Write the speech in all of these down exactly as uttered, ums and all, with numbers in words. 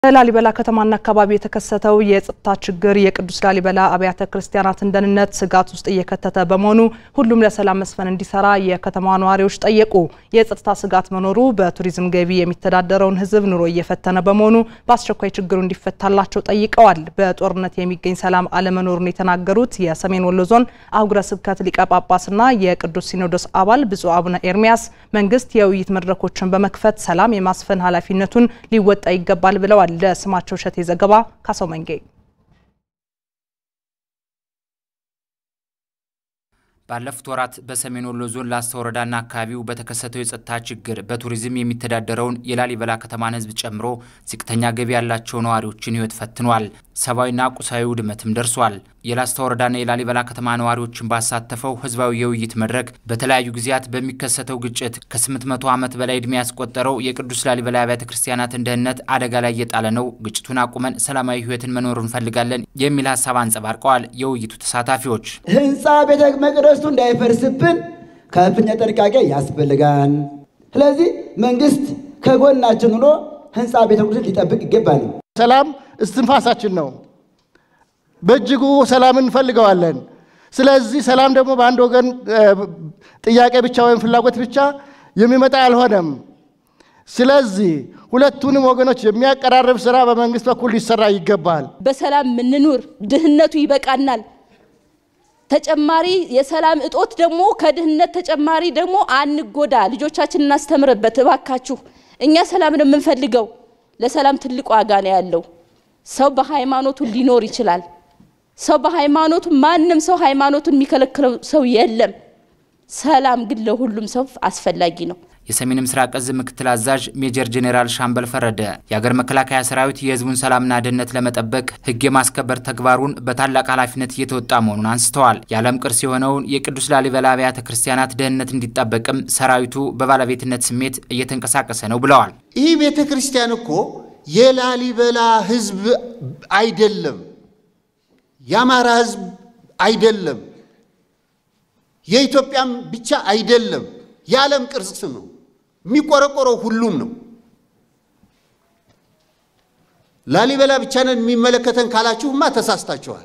ላሊበላ ከተማና አካባቢ የተከሰተው የጸጥታ ችግር የቅዱስ ላሊበላ አብያተ ክርስቲያናትን ደህንነት ስጋት ውስጥ እየከተተ በመሆኑ ሁሉም ለሰላም መስፈን እንዲሰራ የከተማዋ ነዋሪዎች ጠየቁ። የጸጥታ ስጋት መኖሩ በቱሪዝም ገቢ የሚተዳደረውን ሕዝብ ኑሮ እየፈተነ በመሆኑ በአስቸኳይ ችግሩ እንዲፈታላቸው ጠይቀዋል። በጦርነት የሚገኝ ሰላም አለመኖሩን የተናገሩት የሰሜን ወሎ ዞን አህጉረ ስብከት ሊቀ ጳጳስና የቅዱስ ሲኖዶስ አባል ብፁዕ አቡነ ኤርሚያስ መንግስት የውይይት መድረኮችን በመክፈት ሰላም የማስፈን ኃላፊነቱን ሊወጣ ይገባል ብለዋል። ለስማቸው ሸቴ ዘገባ ካሰው መንጌ ባለፉት ወራት በሰሜን ወሎ ዞን ላስታ ወረዳና አካባቢው በተከሰተው የጸጥታ ችግር በቱሪዝም የሚተዳደረውን የላሊበላ ከተማን ህዝብ ጨምሮ ዝቅተኛ ገቢ ያላቸው ነዋሪዎችን ህይወት ፈትኗል። ሰባዊና ቁሳዊ ውድመትም ደርሷል። የላስታ ወረዳና የላሊበላ ከተማ ነዋሪዎችን ባሳተፈው ህዝባዊ የውይይት መድረክ በተለያዩ ጊዜያት በሚከሰተው ግጭት ከስምንት መቶ ዓመት በላይ እድሜ ያስቆጠረው የቅዱስ ላሊበላ አብያተ ክርስቲያናትን ደህንነት አደጋ ላይ እየጣለ ነው፣ ግጭቱን አቁመን ሰላማዊ ህይወትን መኖር እንፈልጋለን የሚል ሐሳብ አንጸባርቀዋል። የውይይቱ ተሳታፊዎች ህንጻ ቤተ መቅደሱ እንዳይፈርስብን ከፍተኛ ጥንቃቄ ያስፈልጋል። ስለዚህ መንግስት ከጎናችን ሆኖ ህንጻ ቤተ መቅደስ ሊጠብቅ ይገባል። ሰላም እስትንፋሳችን ነው። በእጅጉ ሰላም እንፈልጋለን። ስለዚህ ሰላም ደግሞ በአንድ ወገን ጥያቄ ብቻ ወይም ፍላጎት ብቻ የሚመጣ አልሆነም። ስለዚህ ሁለቱንም ወገኖች የሚያቀራርብ ስራ በመንግስት በኩል ሊሰራ ይገባል። በሰላም ምንኑር፣ ድህነቱ ይበቃናል። ተጨማሪ የሰላም እጦት ደግሞ ከድህነት ተጨማሪ ደግሞ አንጎዳ፣ ልጆቻችንን እናስተምርበት እባካችሁ። እኛ ሰላም ነው የምንፈልገው። ለሰላም ትልቅ ዋጋ ነው ያለው። ሰው በሃይማኖቱ ሊኖር ይችላል። ሰው በሃይማኖቱ ማንንም ሰው ሃይማኖቱን የሚከለክለው ሰው የለም። ሰላም ግን ለሁሉም ሰው አስፈላጊ ነው። የሰሜን ምስራቅ እዝ ምክትል አዛዥ ሜጀር ጄኔራል ሻምበል ፈረደ የሀገር መከላከያ ሰራዊት የህዝቡን ሰላምና ደህንነት ለመጠበቅ ህግ የማስከበር ተግባሩን በታላቅ ኃላፊነት እየተወጣ መሆኑን አንስተዋል። የዓለም ቅርስ የሆነውን የቅዱስ ላሊበላ አብያተ ክርስቲያናት ደህንነት እንዲጠበቅም ሰራዊቱ በባለቤትነት ስሜት እየተንቀሳቀሰ ነው ብለዋል። ይህ ቤተ ክርስቲያን እኮ የላሊበላ ህዝብ አይደለም፣ የአማራ ህዝብ አይደለም፣ የኢትዮጵያም ብቻ አይደለም፣ የዓለም ቅርስ ነው። የሚቆረቆረው ሁሉም ነው። ላሊበላ ብቻ ነን የሚመለከተን ካላችሁማ ተሳስታችኋል።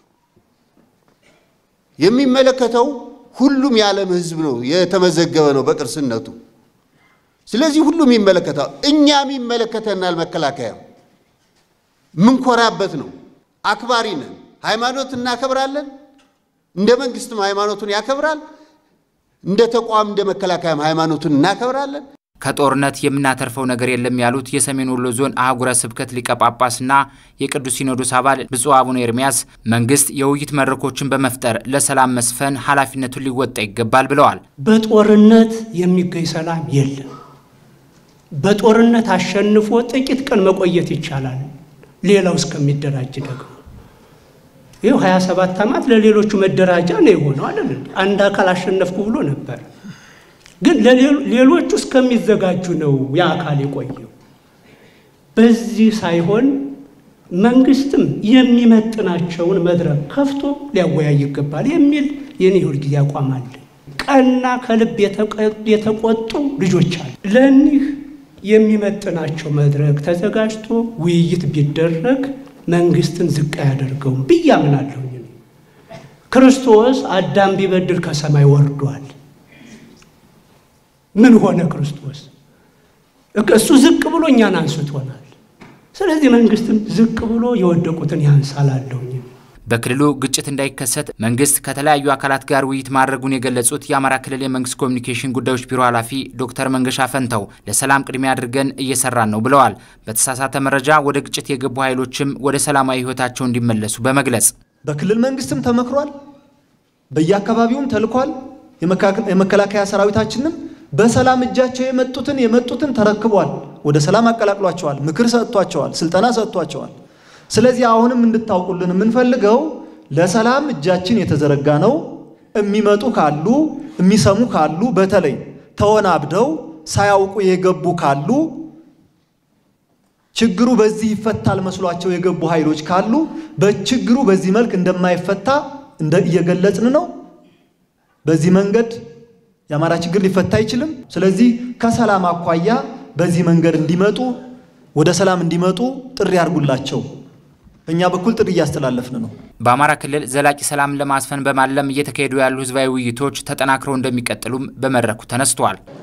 የሚመለከተው ሁሉም የዓለም ህዝብ ነው፣ የተመዘገበ ነው በቅርስነቱ። ስለዚህ ሁሉም ይመለከታል። እኛም ይመለከተናል። መከላከያ ምን ኮራበት ነው። አክባሪ ነን። ሃይማኖት እናከብራለን። እንደ መንግስትም ሃይማኖቱን ያከብራል። እንደ ተቋም እንደ መከላከያም ሃይማኖቱን እናከብራለን። ከጦርነት የምናተርፈው ነገር የለም ያሉት የሰሜን ወሎ ዞን አህጉረ ስብከት ሊቀ ጳጳስና የቅዱስ ሲኖዶስ አባል ብፁዕ አቡነ ኤርሚያስ መንግስት የውይይት መድረኮችን በመፍጠር ለሰላም መስፈን ኃላፊነቱን ሊወጣ ይገባል ብለዋል። በጦርነት የሚገኝ ሰላም የለም። በጦርነት አሸንፎ ጥቂት ቀን መቆየት ይቻላል፣ ሌላው እስከሚደራጅ ደግሞ ይሄው ሃያ ሰባት ዓመት ለሌሎቹ መደራጃ ነው የሆነው አይደል? አንድ አካል አሸነፍኩ ብሎ ነበር፣ ግን ለሌሎቹ እስከሚዘጋጁ ነው ያ አካል የቆየው። በዚህ ሳይሆን መንግስትም የሚመጥናቸውን መድረክ ከፍቶ ሊያወያይ ይገባል የሚል የኔ ሁሉ ጊዜ አቋም አለ። ቀና ከልብ የተቆጡ ልጆች አሉ። ለኒህ የሚመጥናቸው መድረክ ተዘጋጅቶ ውይይት ቢደረግ መንግስትን ዝቅ ያደርገው ብያምናለሁ። ክርስቶስ አዳም ቢበድል ከሰማይ ወርዷል። ምን ሆነ ክርስቶስ? እሱ ዝቅ ብሎ እኛን አንስቶናል። ስለዚህ መንግስትም ዝቅ ብሎ የወደቁትን ያንሳላለሁ። በክልሉ ግጭት እንዳይከሰት መንግስት ከተለያዩ አካላት ጋር ውይይት ማድረጉን የገለጹት የአማራ ክልል የመንግስት ኮሚኒኬሽን ጉዳዮች ቢሮ ኃላፊ ዶክተር መንገሻ ፈንተው ለሰላም ቅድሚያ አድርገን እየሰራን ነው ብለዋል። በተሳሳተ መረጃ ወደ ግጭት የገቡ ኃይሎችም ወደ ሰላማዊ ህይወታቸው እንዲመለሱ በመግለጽ በክልል መንግስትም ተመክሯል፣ በየአካባቢውም ተልኳል። የመከላከያ ሰራዊታችንም በሰላም እጃቸው የመጡትን የመጡትን ተረክቧል፣ ወደ ሰላም አቀላቅሏቸዋል፣ ምክር ሰጥቷቸዋል፣ ስልጠና ሰጥቷቸዋል። ስለዚህ አሁንም እንድታውቁልን የምንፈልገው ለሰላም እጃችን የተዘረጋ ነው። የሚመጡ ካሉ የሚሰሙ ካሉ በተለይ ተወናብደው ሳያውቁ የገቡ ካሉ ችግሩ በዚህ ይፈታል መስሏቸው የገቡ ኃይሎች ካሉ በችግሩ በዚህ መልክ እንደማይፈታ እንደ እየገለጽን ነው። በዚህ መንገድ የአማራ ችግር ሊፈታ አይችልም። ስለዚህ ከሰላም አኳያ በዚህ መንገድ እንዲመጡ ወደ ሰላም እንዲመጡ ጥሪ አድርጉላቸው። በእኛ በኩል ጥሪ እያስተላለፍን ነው። በአማራ ክልል ዘላቂ ሰላም ለማስፈን በማለም እየተካሄዱ ያሉ ህዝባዊ ውይይቶች ተጠናክረው እንደሚቀጥሉም በመድረኩ ተነስተዋል።